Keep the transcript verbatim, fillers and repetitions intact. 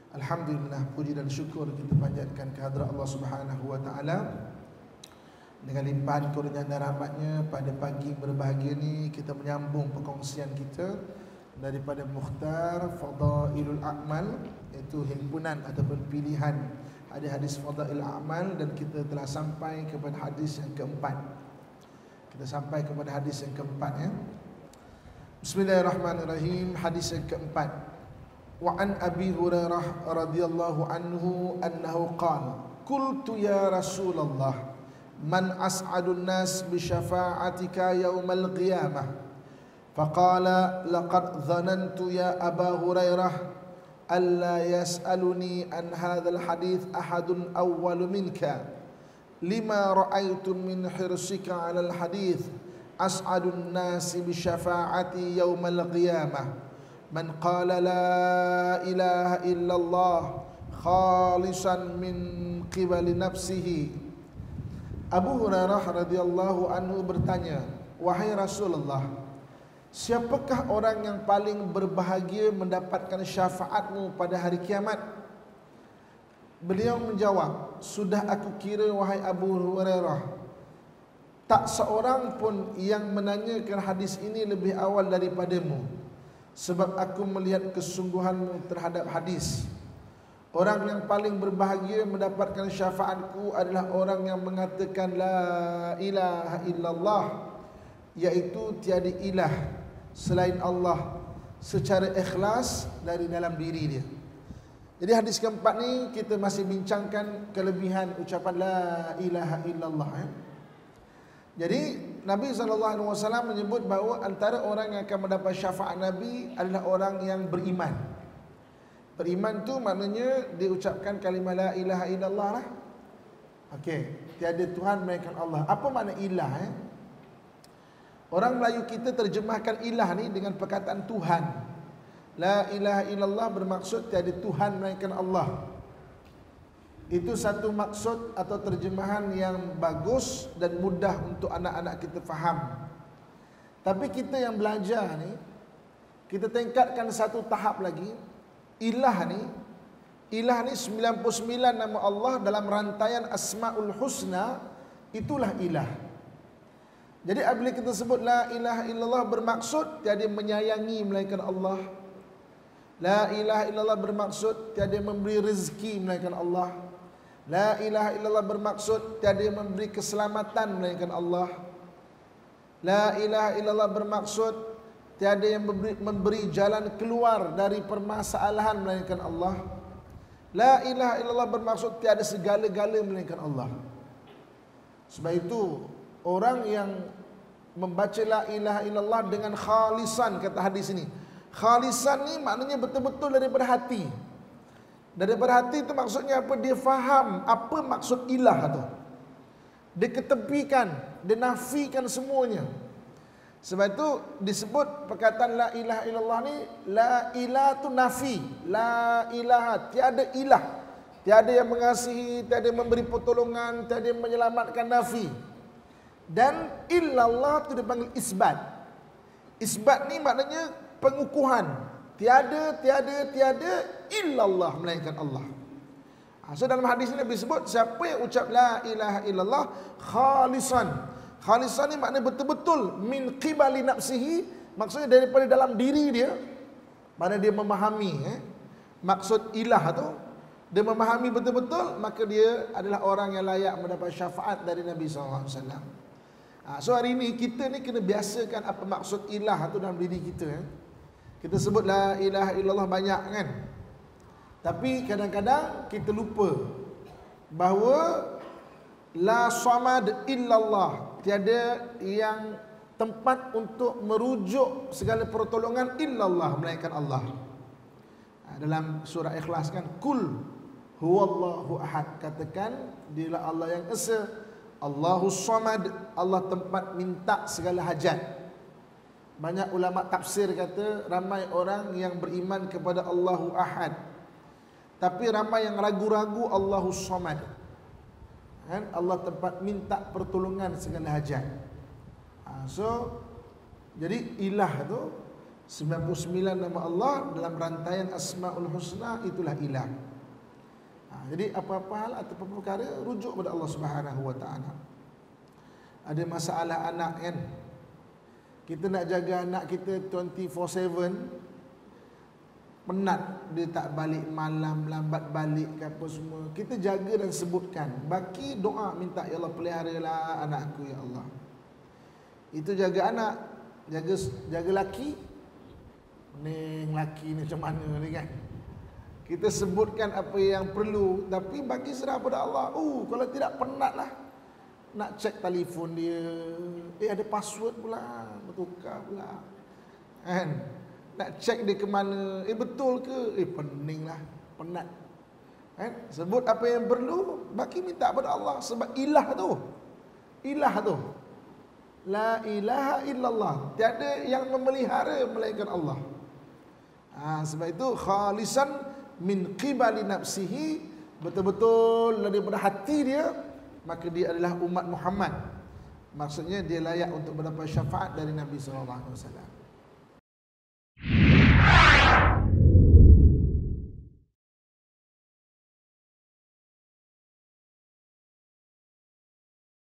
Alhamdulillah, puji dan syukur kita panjatkan kehadrat Allah Subhanahu wa taala dengan limpahan kurnia dan rahmatnya. Pada pagi berbahagia ni kita menyambung perkongsian kita daripada Mukhtar Fadailul A'mal, iaitu himpunan ataupun pilihan hadis-hadis Fadailul A'mal, dan kita telah sampai kepada hadis yang keempat. Kita sampai kepada hadis yang keempat ya. Bismillahirrahmanirrahim. Hadis yang keempat. Wa an Abi Hurairah radhiyallahu anhu annahu qala qultu ya Rasulullah man as'adun nas bi syafa'atika yaumal qiyamah faqala laqad dhanantu ya Aba Hurairah alla yas'aluni an hadzal hadits ahadun awwalu minka lima ra'aitu min hirsika 'alal hadits as'adun nas bi syafa'ati yaumal qiyamah man qala la ilaha illallah khalisan min qibali nafsihi. Abu Hurairah radhiyallahu anhu bertanya, wahai Rasulullah, siapakah orang yang paling berbahagia mendapatkan syafaatmu pada hari kiamat? Beliau menjawab, sudah aku kira wahai Abu Hurairah, tak seorang pun yang menanyakan hadis ini lebih awal daripadamu, sebab aku melihat kesungguhanmu terhadap hadis. Orang yang paling berbahagia mendapatkan syafaatku adalah orang yang mengatakan la ilaha illallah, iaitu tiada ilah selain Allah, secara ikhlas dari dalam diri dia. Jadi hadis keempat ni kita masih bincangkan kelebihan ucapan la ilaha illallah ya. Jadi Nabi sallallahu alaihi wasallam menyebut bahawa antara orang yang akan mendapat syafaat Nabi adalah orang yang beriman. Beriman tu maknanya dia ucapkan kalimah la ilaha illallah lah. Okey, tiada Tuhan melainkan Allah. Apa makna ilah eh? Orang Melayu kita terjemahkan ilah ni dengan perkataan Tuhan. La ilaha illallah bermaksud tiada Tuhan melainkan Allah. Itu satu maksud atau terjemahan yang bagus dan mudah untuk anak-anak kita faham. Tapi kita yang belajar ni, kita tingkatkan satu tahap lagi. Ilah ni, ilah ni sembilan puluh sembilan nama Allah dalam rantaian Asmaul Husna, itulah ilah. Jadi apabila kita sebut la ilaha illallah bermaksud tiada menyayangi melainkan Allah. La ilaha illallah bermaksud tiada memberi rezeki melainkan Allah. La ilaha illallah bermaksud tiada yang memberi keselamatan melainkan Allah. La ilaha illallah bermaksud tiada yang memberi, memberi jalan keluar dari permasalahan melainkan Allah. La ilaha illallah bermaksud tiada segala-gala melainkan Allah. Sebab itu orang yang membaca la ilaha illallah dengan khalisan, kata hadis ini. Khalisan ni maknanya betul-betul daripada hati. Daripada hati itu maksudnya apa? Dia faham apa maksud ilah tu. Dia ketepikan, dia nafikan semuanya. Sebab itu disebut perkataan la ilaha illallah ni, la ilah tu nafi, la ilaha, tiada ilah, tiada yang mengasihi, tiada yang memberi pertolongan, tiada yang menyelamatkan, nafi. Dan illallah tu dipanggil isbat. Isbat ni maknanya pengukuhan. Tiada, tiada, tiada illallah melainkan Allah. So dalam hadis ini Nabi sebut siapa yang ucap la ilaha illallah khalisan. Khalisan ni maknanya betul-betul min qibali nafsihi, maksudnya daripada dalam diri dia. Mana dia memahami eh, maksud ilah tu, dia memahami betul-betul, maka dia adalah orang yang layak mendapat syafaat dari Nabi sallallahu alaihi wasallam. So hari ini kita ni kena biasakan apa maksud ilah tu dalam diri kita eh. Kita sebut la ilaha illallah banyak kan. Tapi kadang-kadang kita lupa bahawa la samad illallah, tiada yang tempat untuk merujuk segala pertolongan illallah melainkan Allah. Dalam surah Ikhlas kan, kul huwallahu ahad, katakan dialah Allah yang esa, Allahus samad, Allah tempat minta segala hajat. Banyak ulama tafsir kata ramai orang yang beriman kepada Allahu Ahad, tapi ramai yang ragu-ragu Allahu Samad. Kan? Allah tempat minta pertolongan segala hajat. So jadi ilah tu sembilan puluh sembilan nama Allah dalam rantaian Asmaul Husna, itulah ilah. Ha, jadi apa-apa hal atau apa perkara rujuk pada Allah Subhanahu wa taala. Ada masalah anak kan, kita nak jaga anak kita dua puluh empat tujuh, penat dia tak balik malam, lambat balik ke apa semua, kita jaga dan sebutkan, baki doa minta, ya Allah peliharalah anakku ya Allah. Itu jaga anak. Jaga jaga laki ni, laki ni macam mana ni kan, kita sebutkan apa yang perlu, tapi bagi serah pada Allah. Oh, kalau tidak penat lah nak cek telefon dia, eh ada password pula, bertukar pula kan, nak cek dia ke mana, eh betul ke, eh pening lah, penat kan. Sebut apa yang perlu, bagi minta pada Allah. Sebab ilah tu, ilah tu la ilaha illallah, tiada yang memelihara melainkan Allah. Ha, sebab itu khalisan min qibali nafsihi, betul-betul daripada hati dia, maka dia adalah umat Muhammad. Maksudnya dia layak untuk mendapat syafaat dari Nabi sallallahu alaihi wasallam.